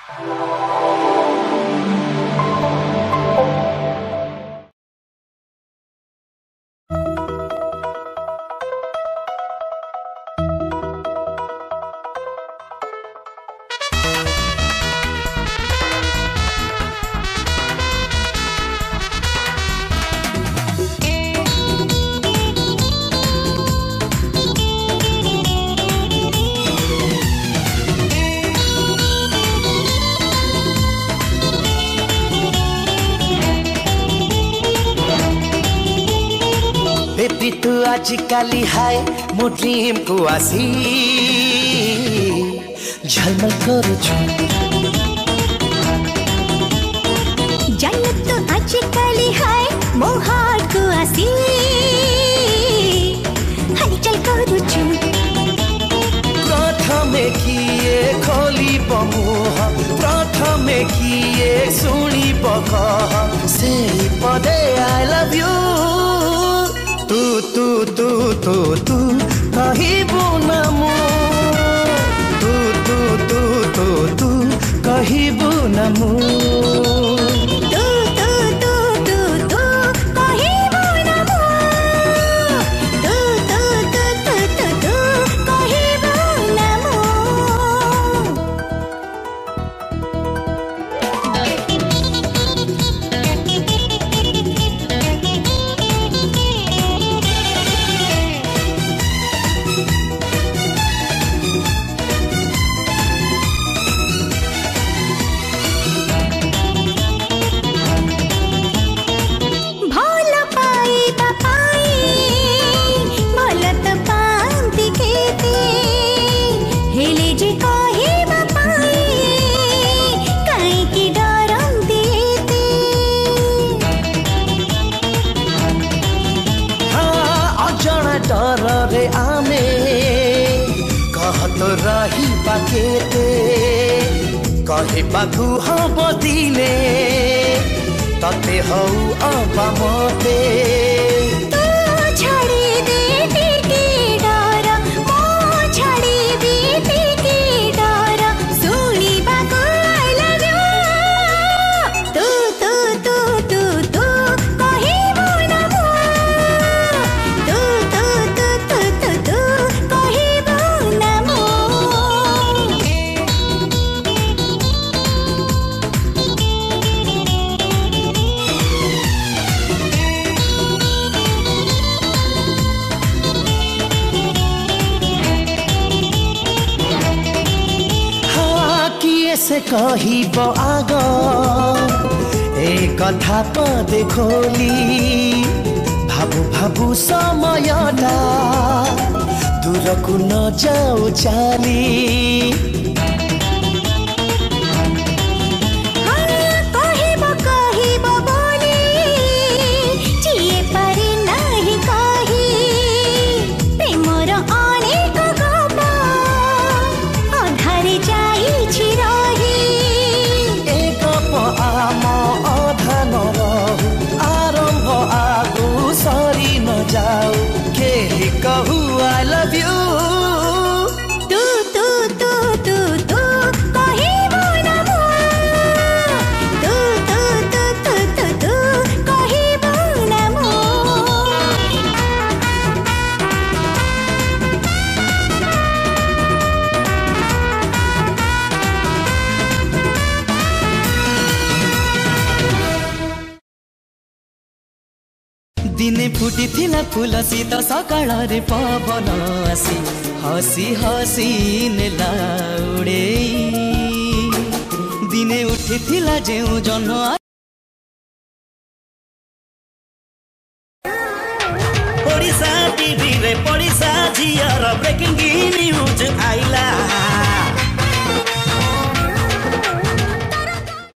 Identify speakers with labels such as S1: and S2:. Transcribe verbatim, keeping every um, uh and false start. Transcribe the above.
S1: baby तू आजिकाली हाय मो dream को आसी झलमल करुछु
S2: जल तो आजिकाली हाय मो हार्ट को आसी हलचल करुछु
S1: प्रथमे किए खोली मुह प्रथमे किए शुणी कह से पदे आई लव यू तू तू तू तू तू कहबू ना मो तू तू तू तू तू कहबू ना मो
S2: तू तू तू तू तू कहबू ना मो तू तू तू तू तू तू कहबू ना मो
S1: डर रे आमे कहत रही बाकेते कहे बाकू हम दिने तते हौ अब मते
S2: छड़ी दे टिके डर मो छड़ी दे टिके डर सुनी बाकू आई लव यू तू तू तू तू तू कहबू ना मो तू तू तू तू तू तू कहबू ना मो
S1: से कहब आग ए कथा पदे खोली भाबू भाबू समयटा दूरकू न जाऊ चाली आरंभ आगू सरी न जाऊ के कहू आई लव यू
S2: तू तू तू तू तू कहबू ना मो तू तू तू तू तू तू कहबू ना मो
S1: दिने फुटी थिला फूल सीत सकाळ रे पवन आसी हसी हसी नेला उड़े दिने उठी थिला जेउ जन